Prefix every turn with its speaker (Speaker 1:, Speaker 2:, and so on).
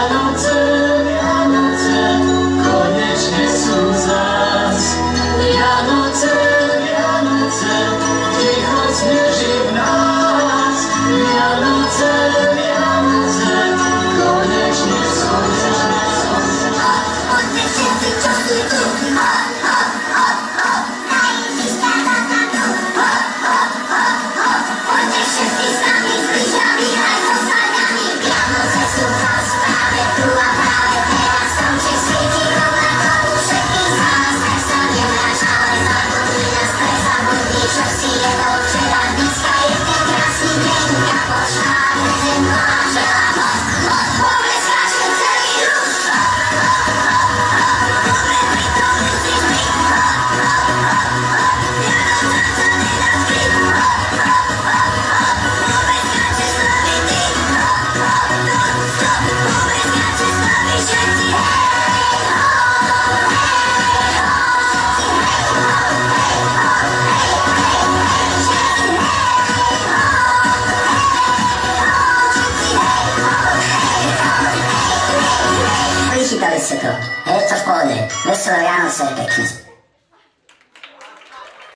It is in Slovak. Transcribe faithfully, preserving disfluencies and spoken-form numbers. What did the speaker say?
Speaker 1: Vianoce, Vianoce, konečne sú zás. Vianoce, Vianoce, ticho sneží v nás. Vianoce, Vianoce, konečne sú zás. Poďte všetci, čo sú tu, hop, hop, hop, hop, na Ježiška na tatu, hop, hop, hop, hop, poďte všetci s nami, s lyžami aj so saňami. Vianoce sú zás práve tu a práve teraz, slnče svieti rovnako u všetkých z nás. Tak sa nevráš, ale zabudni nás, prezabudni, čo si jedol včera. Dneska je ten krásny deň, kapočka a prezent vám želá. Hop, hop, pobleskáčme celý ruch, hop, hop, hop, hop, dobre pritomný si my, hop, hop, hop, hop, Vianoce celý nás kryt, hop, hop, hop, hop, pobleskáče s nami ty, hop, hop, non-stop, pobleskáče s nami všetci, hej, ho, hej, ho, hej, ho, Vychytali ste to. Je to v pohode. Veselé Vianoce, pekne.